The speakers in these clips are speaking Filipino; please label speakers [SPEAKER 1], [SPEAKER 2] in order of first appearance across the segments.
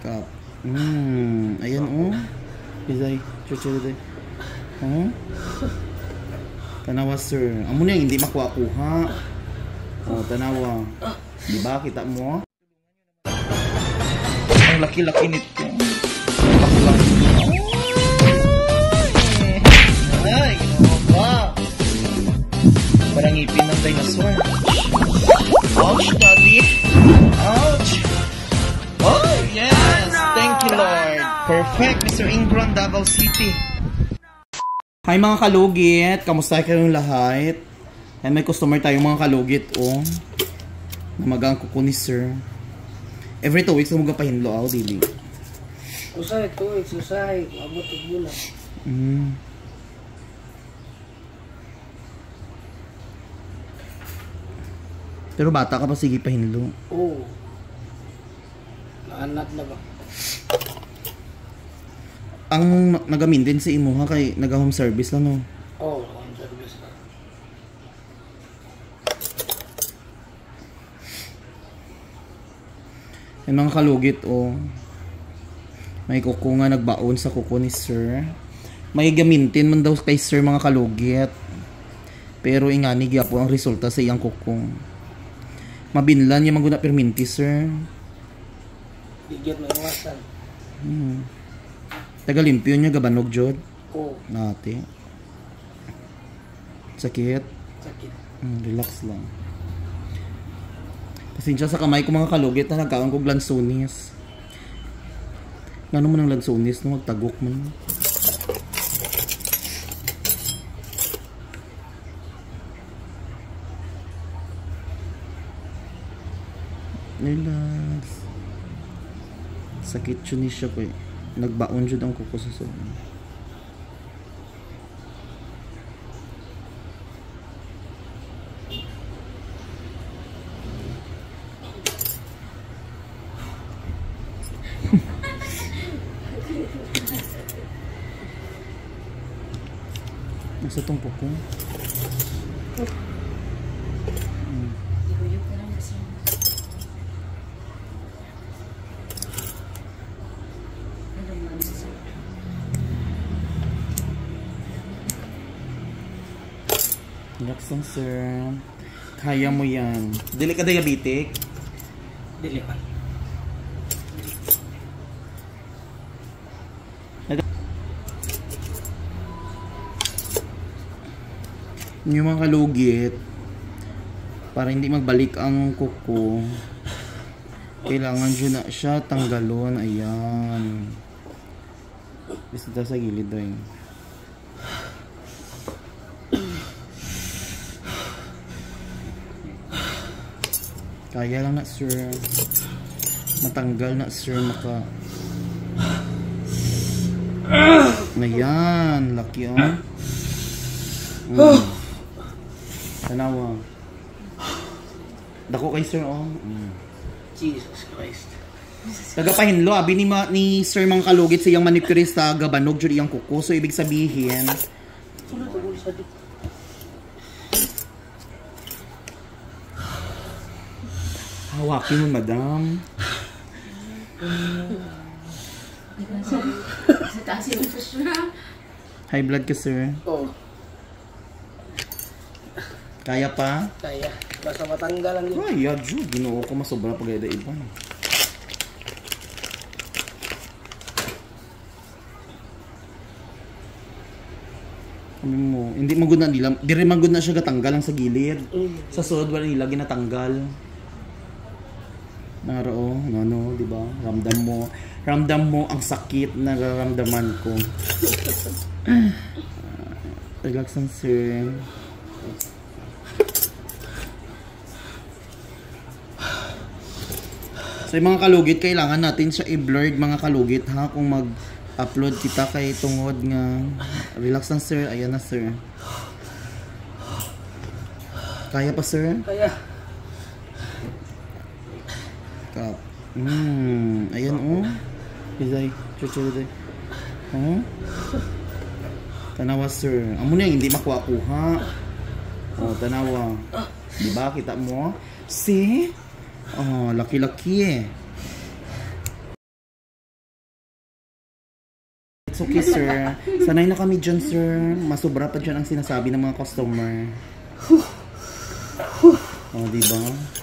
[SPEAKER 1] Kap. Ayan oh. Isay, chuchuday. Oh. Tanawa sir. Amo na hindi makuha-kuha. Oh, tanawa. Di ba kita mo? Ang laki-laki nito. Laki-laki. Ay, ginawa. Parang ngipin ng dinosaur. Ouch, daddy. Ouch. Oh, yes. Thank you, Lord. Perfect, Mr. Ingram, Davao City. Hi mga kalugit. Kamusta kayong lahat? Ay, may customer tayong mga kalugit, oh. Namagang kuko ni sir. Every 2 weeks na mga pahinlo, oh, dili.
[SPEAKER 2] Usay, 2 weeks, usay. Abot ug bulan.
[SPEAKER 1] Pero bata ka pa, sige pahinlo.
[SPEAKER 2] Oo. Naanak na ba?
[SPEAKER 1] Ang nagamin din sa imo ha kay naga-home service lang no.
[SPEAKER 2] Oo, home service na.
[SPEAKER 1] Yung mga kalugit oh. May kuko nga nagbaon sa kuko ni sir. May gamintin man daw kay sir mga kalugit. Pero ingani gyapon ang resulta sa iyang kuko. Mabinlan yung maguna perminti sir.
[SPEAKER 2] Bigyan mo iwasan.
[SPEAKER 1] Taga-limpyo niya gabanog jod.
[SPEAKER 2] Oo.
[SPEAKER 1] Nati. Sakit.
[SPEAKER 2] Sakit.
[SPEAKER 1] Relax lang. Pasensya sa kamay ko mga kalugit na nagkaon kog lansunis. Ngano man ang lansunis no magtagok man. Relax. Sakit yun siya ko eh. Nagbaon jud ang kuko sa soon. Nasa tong kuko. Relax lang sir. Kaya mo yan. Dili ka diabetic?
[SPEAKER 2] Dili pa.
[SPEAKER 1] Yung mga kalugit para hindi magbalik ang kuko kailangan dyan na siya tanggalon. Ayan. Basta sa gilid rin. Kaya lang na sir. Matanggal na sir maka. Ayan. Laki oh. Tanawa. Dako kay sir oh.
[SPEAKER 2] Jesus Christ.
[SPEAKER 1] Tagapahinlo abi ni sir mga kalugit sa iyang manicurista gabanog jud iyang kuko. So ibig sabihin hawakin mo madam. High blood ka sir?
[SPEAKER 2] Oo.
[SPEAKER 1] Kaya pa?
[SPEAKER 2] Kaya. Basta matanggal lang yun.
[SPEAKER 1] Ay, yadyo. Ginoo ko masobra pag ida iba. Kami mo, hindi magud na nila, dire magud na siya gatanggal ang sa gilid. Sa sulod wala nila ginatanggal. Naro, no, di ba? Ramdam mo ang sakit na nararamdaman ko. Relax lang sir. So yung mga kalugit, kailangan natin siya i-blurred mga kalugit ha kung mag-upload kita kay tungod nga. Relax lang sir, ayan na sir. Kaya pa sir?
[SPEAKER 2] Kaya.
[SPEAKER 1] Kap. Ayan oh. Isay, chuchuday. Oh. Tanawa sir. Amo na hindi makuha-kuha. Oh, tanawa. Di ba kita mo? See? Oh, laki-laki eh. It's okay, sir. Sanay na kami dyan, sir. Masobra pa dyan ang sinasabi ng mga customer. Oh, diba?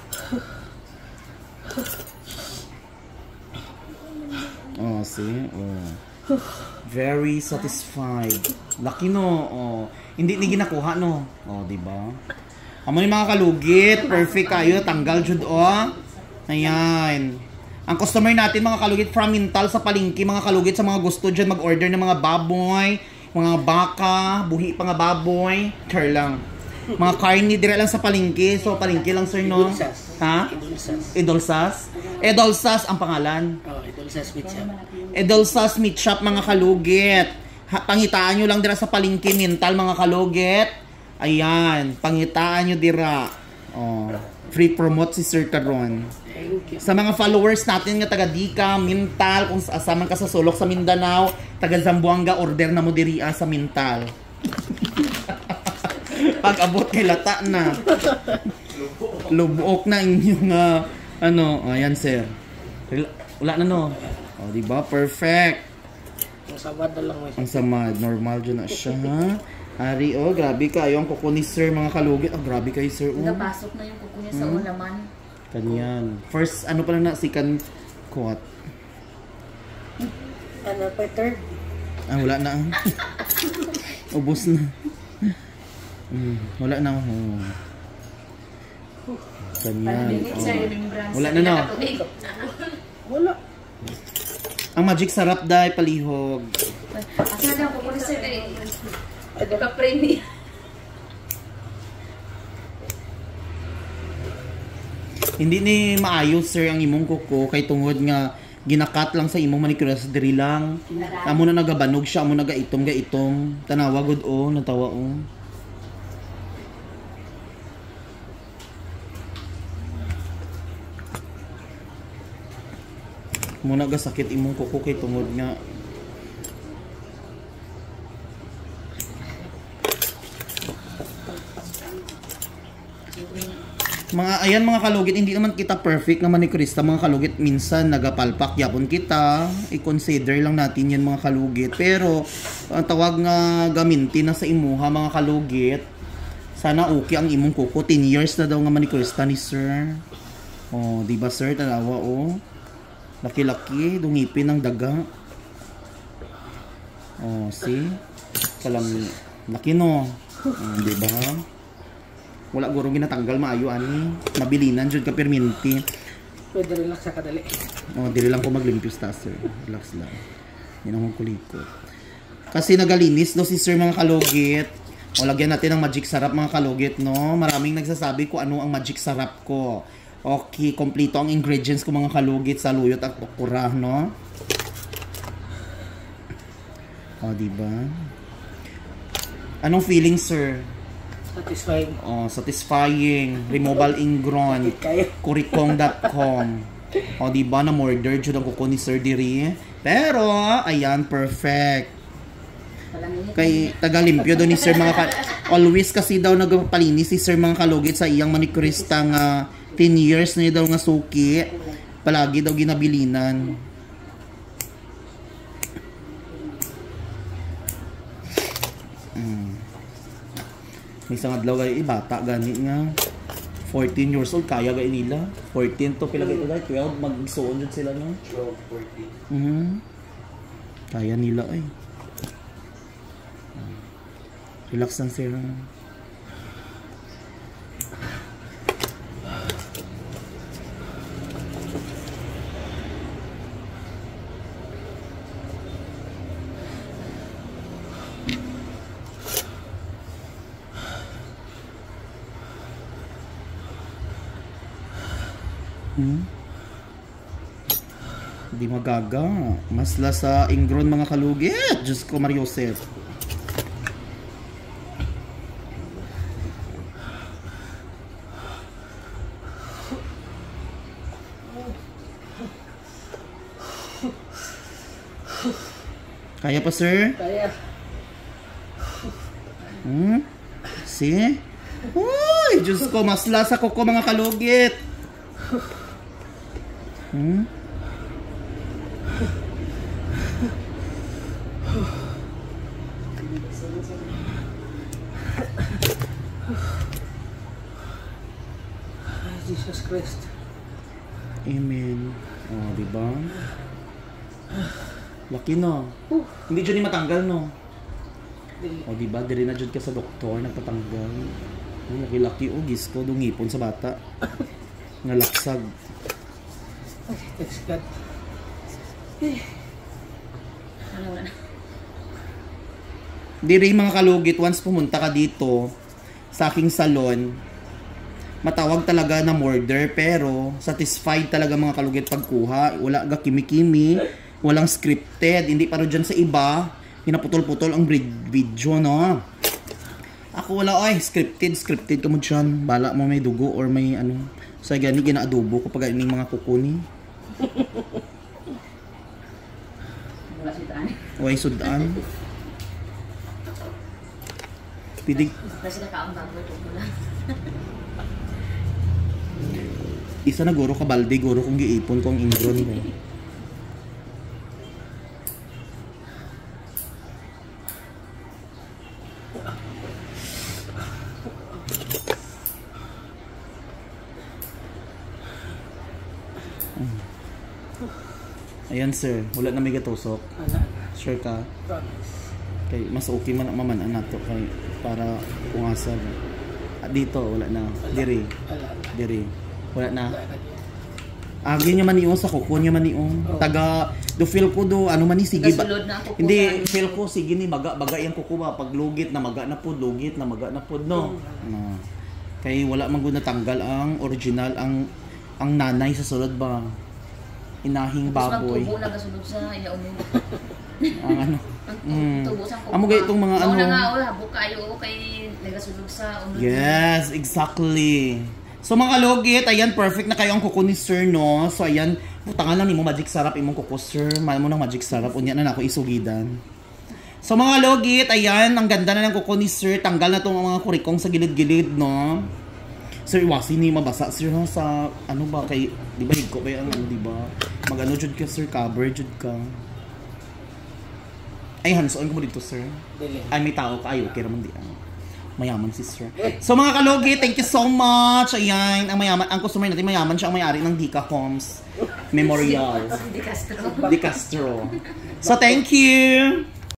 [SPEAKER 1] Oh, see? Oh. Very satisfied. Lucky, no? Oh. Hindi ginakuha, no? Oh, diba? Amo ni mga kalugit. Perfect kayo. Tanggal, jud, oh. Ayan. Ang customer natin, mga kalugit, from Mintal sa palengke, mga kalugit, sa mga gusto dyan mag-order ng mga baboy, mga baka, buhi pa nga baboy. Char lang. Mga karni, dire lang sa palengke. So, palengke lang, sir, no?
[SPEAKER 2] Idolsas.
[SPEAKER 1] Ha?
[SPEAKER 2] Idolsas.
[SPEAKER 1] Edolsas? Edolsas ang pangalan.
[SPEAKER 2] Oh, Idolsas Meat Shop.
[SPEAKER 1] Edolsas Meat Shop, mga kalugit. Pangitaan nyo lang dira sa palengke, Mintal, mga kalugit. Ayan, pangitaan nyo dira. Oh, free promote si Sir Caron. Sa mga followers natin nga taga Dika, Mintal, kung asaman ka sa sulok sa Mindanao, taga Zamboanga, order na mo diri sa Mintal. Pag abot kay lata na. Lubok na inyong ayan, sir. Wala na, no. Oh, di ba? Perfect.
[SPEAKER 2] Ang samad na lang.
[SPEAKER 1] Ang samad, normal dyan na siya, ha? Ari, oh, grabe kayo ang kuko ni sir, mga kalugit. Oh, grabe kayo, sir. Oh.
[SPEAKER 3] Napasok na yung kuko niya sa ulaman.
[SPEAKER 1] Kanyan. First, ano pa lang na, second quote.
[SPEAKER 2] Ano pa, third?
[SPEAKER 1] Ah, wala na. Ubus na. Wala na. Oh. Kanyan. Oh. Wala na, no?
[SPEAKER 2] Wala.
[SPEAKER 1] Ang magic sarap dahil palihog.
[SPEAKER 3] Asa na kuko ni sir eh. Kapre niya.
[SPEAKER 1] Hindi ni maayos, sir, ang imong kuko kay tungod nga ginakat lang sa imong manicure sa diri lang. Amo na nagabanog siya, amo nagaitom. Tanawa gud, oh, natawa, oh. Muna ga sakit imong kuko kay tungod nga ayan mga kalugit, hindi naman kita perfect na manicurista, mga kalugit. Minsan nagapalpak yapon kita, i-consider lang natin yan, mga kalugit. Pero ang tawag nga gaminti na sa imuha, mga kalugit, sana okay ang imong kuko. 10 years na daw nga manicurista ni sir. Oh, di ba, sir? Tanawa, oh. Laki-laki, dungipin ng daga. Oh, see? Kalami. Laki, no? Di ba? Wala guro ginatanggal maayo ani. Mabilinan jud ka perminti.
[SPEAKER 2] Pwede relax sa kadali.
[SPEAKER 1] Oh, dili lang ko maglimpyo sta, sir. Relax lang. Yan ang kuliko. Kasi nagalinis no si sir, mga kalugit. O lagyan natin ng magic sarap, mga kalugit, no. Maraming nagsasabi ko ano ang magic sarap ko. Okay, kompleto ang ingredients ko, mga kalugit, sa luyot at okra, no. O, diba? Anong feeling, sir?
[SPEAKER 2] Satisfying.
[SPEAKER 1] Oh, satisfying. Removal ingron. Kurikong.com. O, diba na murder jud ang kuko ni Sir Diri. Pero, ayan, perfect. Kay tagalimpyo doon ni Sir, always kasi daw nagpapalinis si Sir, mga kalugit, sa iyang manicurista nga 10 years na daw nga suki. Palagi daw ginabilinan. May isang adlaw ay bata gani nga 14 years old, kaya gay nila 14 to pila gay 12 magsuon jud sila, no. 12, 14 kaya nila ay. Relax lang sila. Hindi magaga. Masla sa ingron, mga kalugit. Diyos ko, Mariosep. Kaya pa, sir?
[SPEAKER 2] Kaya.
[SPEAKER 1] See? Uy, Diyos ko, masla sa kuko, mga kalugit.
[SPEAKER 2] Jesus Christ.
[SPEAKER 1] Amen. Oh, diba? Laki no. Hindi dyan matanggal no. O diba, diri na dyan ka sa doktor, nagpatanggal. Laki-laki o gis ko, dungipon sa bata. Nalaksag.
[SPEAKER 2] Thanks God.
[SPEAKER 3] Wala na.
[SPEAKER 1] Diri mga kalugit, once pumunta ka dito sa aking salon, matawag talaga na murder, pero satisfied talaga mga kalugit pagkuha. Wala ga kimi-kimi, walang scripted. Hindi paro dyan sa iba, hinaputol-putol ang video, no? Ako wala, ay, scripted ka mo dyan. Bala mo may dugo or may ano. So, gani, ginaadobo ko pag ining mga kukuni.
[SPEAKER 3] Wala sudan.
[SPEAKER 1] Uy, sudan. Pidig.
[SPEAKER 3] Kasi nakaang bago ito mula.
[SPEAKER 1] Isa na guro ka balde, guro kong giipon kong ingron mo. Ayan sir, wala na may gatusok.
[SPEAKER 2] Wala.
[SPEAKER 1] Sure ka?
[SPEAKER 2] Promise.
[SPEAKER 1] Kay mas okay man maman nato kay para pungasal. Dito wala na. Diri.
[SPEAKER 2] Wala.
[SPEAKER 1] Diri. Wala na.
[SPEAKER 2] Wala.
[SPEAKER 1] Agi niya man iong sa kuko niya man iong. Taga do feel ko do ano man ni sige ba.
[SPEAKER 3] Kasulod na ako.
[SPEAKER 1] Hindi feel ko sige ni baga yang kuko ba pag lugit na maga na pud lugit na maga na pud no. Na. Kay wala man gud natanggal ang original ang nanay sa sulod ba. Inahing baboy.
[SPEAKER 3] Tubo na kasulod sa ilaw mo.
[SPEAKER 1] Ang ano.
[SPEAKER 3] Tubo sa kuko.
[SPEAKER 1] Amo gay itong mga ano.
[SPEAKER 3] Mao na nga habok kayo kay nagasulod sa unod.
[SPEAKER 1] Yes, exactly. So mga kalugit, ayan, perfect na kayo ang kuko ni sir, no? So ayan, putangan lang ni mo magic sarap imong kuko sir. Mahal mo ng magic sarap, unya na ako isugidan. So mga kalugit, ayan, ang ganda na ng kuko ni sir. Tanggal na tong mga kurikong sa gilid-gilid, no? Sir, iwasi ni mabasa sir ha, sa ano ba kay, di ba higko ba yung ano, di ba? Mag-ano jud ka sir, cover jud ka. Ay, hands-on ko mo dito sir.
[SPEAKER 2] Dili.
[SPEAKER 1] Ay, may tao ka. Ay, okay naman di. Mayaman si sir. So mga kalugit, thank you so much. Ayan, ang customer natin mayaman siya, ang may-ari ng Dica Homes Memorial.
[SPEAKER 3] Di Castro.
[SPEAKER 1] Di Castro. So thank you.